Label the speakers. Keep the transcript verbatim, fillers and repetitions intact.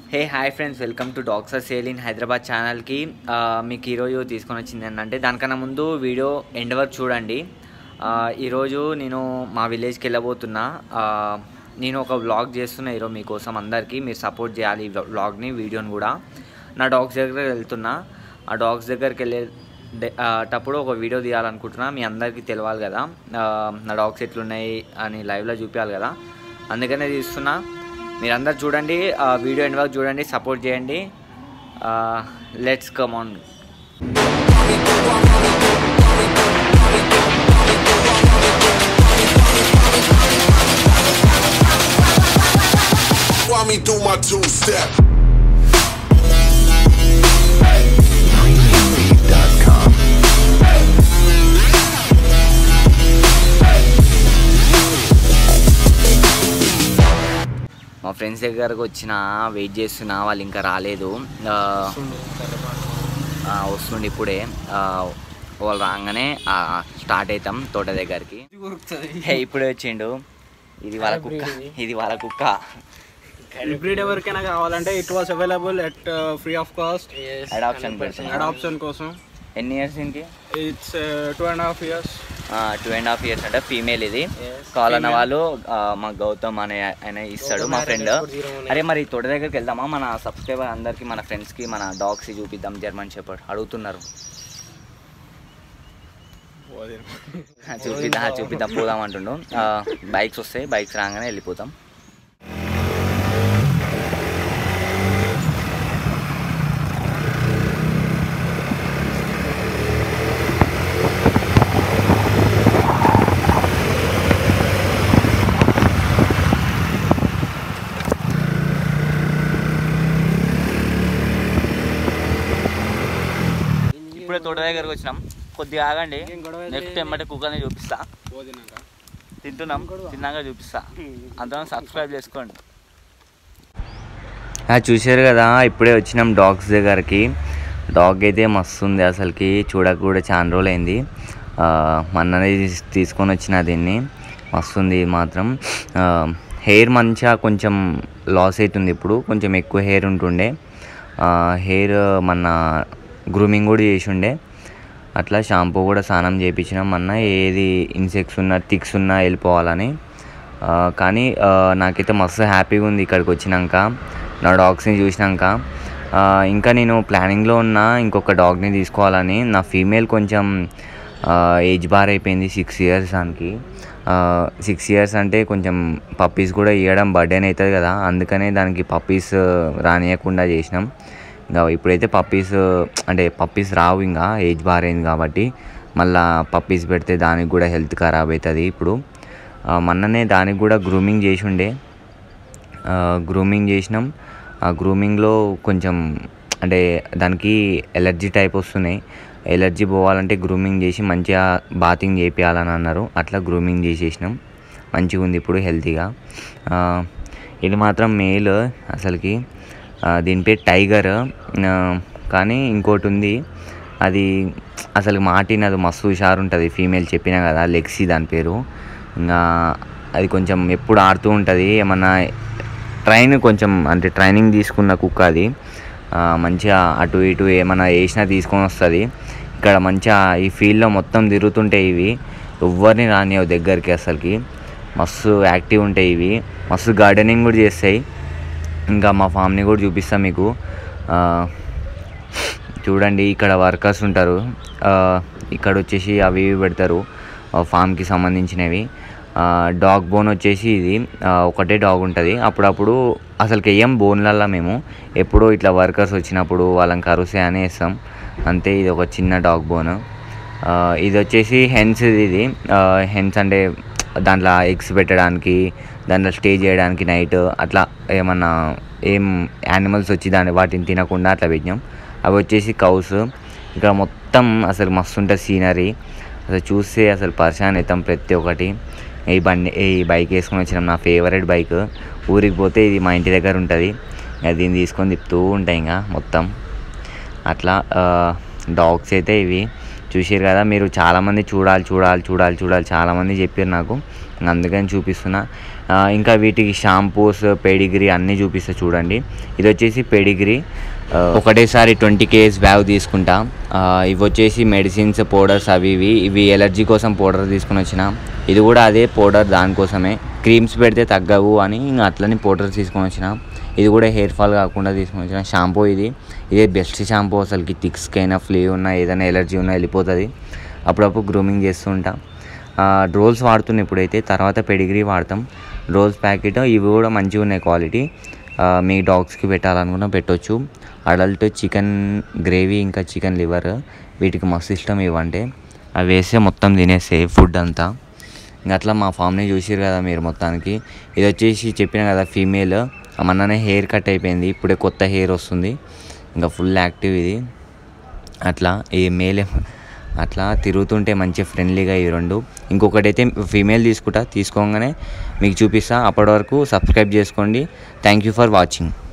Speaker 1: Hey hi friends, welcome to dogs are sale in Hyderabad ఛానల్కి. మీకు ఈరోజు తీసుకొని వచ్చింది ఏంటంటే, దానికన్నా ముందు వీడియో ఎండ్ వరకు చూడండి. ఈరోజు నేను మా విలేజ్కి వెళ్ళబోతున్నా. నేను ఒక వ్లాగ్ చేస్తున్నా ఈరోజు మీకోసం. అందరికీ మీరు సపోర్ట్ చేయాలి ఈ వ్లాగ్ని, వీడియోని కూడా. నా డాగ్స్ దగ్గరికి వెళ్తున్నా. ఆ డాగ్స్ దగ్గరికి వెళ్ళే టప్పుడు ఒక వీడియో తీయాలనుకుంటున్నా. మీ అందరికీ తెలవాలి కదా నా డాగ్స్ ఎట్లున్నాయి అని లైవ్లో చూపించాలి కదా, అందుకనే తీస్తున్నా. మీరందరూ చూడండి, వీడియో ఎండ్ వరకు చూడండి, సపోర్ట్ చేయండి. Let's come on. మా ఫ్రెండ్స్ దగ్గరకు వచ్చిన వెయిట్ చేస్తున్నా, వాళ్ళు ఇంకా రాలేదు. వస్తుండే ఇప్పుడే. వాళ్ళు రాగానే స్టార్ట్ అవుతాం తోట దగ్గరికి. ఇప్పుడే వచ్చిండు. ఇది వాళ్ళ కుక్క, ఇది వాళ్ళ కుక్క.
Speaker 2: బ్రీడ్ ఎవరికైనా కావాలంటే it was available at free of cost.
Speaker 1: Adoption పెడుతున్నా,
Speaker 2: అడాప్షన్ కోసం.
Speaker 1: ఎన్ని ఇయర్స్ ఇంటి?
Speaker 2: It's two and half years.
Speaker 1: Two and half years అంటే ఫీమేల్. ఇది కావాలన్న వాళ్ళు మా గౌతమ్ అనే ఆయన ఇస్తాడు, మా ఫ్రెండ్. అరే మరి తోట దగ్గరికి వెళ్దామా? మన సబ్స్క్రైబర్ అందరికి, మన ఫ్రెండ్స్కి మన డాగ్స్ చూపిద్దాం. జర్మన్ షెపర్డ్ అడుగుతున్నారు. చూపిద్దాం చూపిద్దాం పోదాం అంటుండు. బైక్స్ వస్తాయి, బైక్స్ రాగానే వెళ్ళిపోతాం. ఇప్పుడే తోట దగ్గరకు వచ్చినాం. కొద్దిగా ఆగండి, నెక్స్ట్ ఎమ్మటే కుక్కర్ని చూపిస్తా. తింటున్నాం, తిన్నాక చూపిస్తా. అంతా సబ్స్క్రైబ్ చేసుకోండి. చూసారు కదా, ఇప్పుడే వచ్చినాం డాగ్స్ దగ్గరికి. డాగ్ అయితే మస్తు ఉంది అసలుకి, చూడక కూడా చాలా రోజులు అయింది. మొన్ననే తీసుకొని వచ్చిన దీన్ని. మస్తుంది మాత్రం. హెయిర్ మంచిగా కొంచెం లాస్ అవుతుంది ఇప్పుడు, కొంచెం ఎక్కువ హెయిర్ ఉంటుండే. హెయిర్ మన గ్రూమింగ్ కూడా చేసి ఉండే. అట్లా షాంపూ కూడా స్నానం చేయించినాం మొన్న, ఏది ఇన్సెక్ట్స్ ఉన్నా టిక్స్ ఉన్నా వెళ్ళిపోవాలని. కానీ నాకైతే మస్తు హ్యాపీగా ఉంది ఇక్కడికి వచ్చినాక, నా డాగ్స్ని చూసినాక. ఇంకా నేను ప్లానింగ్లో ఉన్నా ఇంకొక డాగ్ని తీసుకోవాలని. నా ఫీమేల్ కొంచెం ఏజ్ బార్ అయిపోయింది, సిక్స్ ఇయర్స్ దానికి. సిక్స్ ఇయర్స్ అంటే కొంచెం పప్పీస్ కూడా ఇవ్వడం బర్డెన్ అవుతుంది కదా, అందుకనే దానికి పప్పీస్ రానియకుండా చేసినాం. ఇంకా ఇప్పుడైతే పప్పీస్ అంటే పప్పీస్ రావు, ఇంకా ఏజ్ బార్ అయింది కాబట్టి. మళ్ళీ పప్పీస్ పెడితే దానికి కూడా హెల్త్ ఖరాబ్ అవుతుంది. ఇప్పుడు మొన్ననే దానికి కూడా గ్రూమింగ్ చేసి ఉండే. గ్రూమింగ్ చేసినాం. ఆ గ్రూమింగ్లో కొంచెం అంటే దానికి ఎలర్జీ టైప్ వస్తున్నాయి. ఎలర్జీ పోవాలంటే గ్రూమింగ్ చేసి మంచిగా బాతింగ్ చేయించాలని అన్నారు. అట్లా గ్రూమింగ్ చేసేసినాం. మంచిగా ఉంది ఇప్పుడు, హెల్తీగా. ఇది మాత్రం మేల్ అసలుకి. దీని పేరు టైగర్. కానీ ఇంకోటి ఉంది, అది అసలు మాటినది, మస్తు హుషారు ఉంటుంది. ఫీమేల్ చెప్పినా కదా, లెక్సీ దాని పేరు. ఇంకా అది కొంచెం ఎప్పుడు ఆడుతూ ఉంటుంది. ఏమన్నా ట్రైన్ కొంచెం అంటే ట్రైనింగ్ తీసుకున్న కుక్క అది. మంచిగా అటు ఇటు ఏమన్నా వేసినా తీసుకొని వస్తుంది. ఇక్కడ మంచిగా ఈ ఫీల్డ్లో మొత్తం తిరుగుతుంటాయి ఇవి, ఎవరిని రానియవు దగ్గరికి అసలుకి. మస్తు యాక్టివ్ ఉంటాయి ఇవి, మస్తు గార్డెనింగ్ కూడా చేస్తాయి. ఇంకా మా ఫామ్ని కూడా చూపిస్తాను మీకు. చూడండి, ఇక్కడ వర్కర్స్ ఉంటారు. ఇక్కడ వచ్చేసి అవి ఇవి పెడతారు ఫామ్కి సంబంధించినవి. డాగ్ బోన్ వచ్చేసి ఇది ఒకటే డాగ్ ఉంటుంది. అప్పుడప్పుడు అసలుకి వేయం బోన్లల్లో మేము, ఎప్పుడో ఇట్లా వర్కర్స్ వచ్చినప్పుడు వాళ్ళని కరుసే అని వేస్తాం అంతే. ఇది ఒక చిన్న డాగ్ బోన్. ఇది వచ్చేసి హెన్స్. ఇది హెన్స్ అంటే దాంట్లో ఎగ్స్ పెట్టడానికి, దాంట్లో స్టే చేయడానికి నైట్ అట్లా ఏమన్నా ఏం యానిమల్స్ వచ్చి దాన్ని వాటిని తినకుండా అట్లా పెట్టినాం. అవి వచ్చేసి కౌస్. ఇక్కడ మొత్తం అసలు మస్తు ఉంటుంది సీనరీ. అసలు చూస్తే అసలు పరిశాన్ అవుతాం ప్రతి ఒక్కటి. ఈ బండి ఈ బైక్ వేసుకొని వచ్చినాం, నా ఫేవరెట్ బైక్. ఊరికి పోతే ఇది మా ఇంటి దగ్గర ఉంటుంది, దీన్ని తీసుకొని తిప్పుతూ ఉంటాయి ఇంకా మొత్తం. అట్లా డాగ్స్ అయితే ఇవి చూసారు కదా. మీరు చాలామంది చూడాలి చూడాలి చూడాలి చూడాలి చాలామంది చెప్పారు నాకు, అందుకని చూపిస్తున్నా. ఇంకా వీటికి షాంపూస్ పెడిగ్రీ అన్నీ చూపిస్తా చూడండి. ఇది వచ్చేసి పెడిగ్రీ, ఒకటేసారి ట్వంటీ కేజీ బ్యాగ్ తీసుకుంటా. ఇవి వచ్చేసి మెడిసిన్స్ పౌడర్స్ అవి ఇవి ఇవి ఎలర్జీ కోసం పౌడర్ తీసుకుని వచ్చిన. ఇది కూడా అదే పౌడర్, దానికోసమే క్రీమ్స్ పెడితే తగ్గవు అని ఇంకా అట్లని పౌడర్స్ తీసుకొని వచ్చిన. ఇది కూడా హెయిర్ ఫాల్ కాకుండా తీసుకొని వచ్చిన. షాంపూ ఇది ఇదే బెస్ట్ షాంపూ అసలుకి. థిక్స్కి అయినా ఫ్లీ ఉన్నా ఏదైనా ఎలర్జీ ఉన్నా వెళ్ళిపోతుంది. అప్పుడప్పుడు గ్రూమింగ్ చేస్తుంటా. రోల్స్ వాడుతున్నాం ఇప్పుడైతే, తర్వాత పెడిగ్రీ వాడతాం. రోల్స్ ప్యాకెట్ ఇవి కూడా మంచిగా ఉన్నాయి క్వాలిటీ. మీ డాగ్స్కి పెట్టాలనుకున్నా పెట్టవచ్చు. అడల్ట్ చికెన్ గ్రేవీ ఇంకా చికెన్ లివర్ వీటికి మస్తు ఇష్టం ఇవ్వంటే. అవి వేస్తే మొత్తం తినేస్తాయి ఫుడ్ అంతా. ఇంకా అట్లా మా ఫామ్ని చూసిరు కదా మీరు మొత్తానికి. ఇది వచ్చేసి చెప్పిన కదా ఫీమేల్, మొన్ననే హెయిర్ కట్ అయిపోయింది, ఇప్పుడే కొత్త హెయిర్ వస్తుంది. ఇంకా ఫుల్ యాక్టివ్ ఇది. అట్లా ఈ మేల్ అట్లా తిరుగుతుంటే మంచిగా ఫ్రెండ్లీగా ఈ రెండు. ఇంకొకటి అయితే ఫీమేల్ తీసుకుంటా, తీసుకోగానే మీకు చూపిస్తా. అప్పటి వరకు సబ్స్క్రైబ్ చేసుకోండి. Thank you for watching.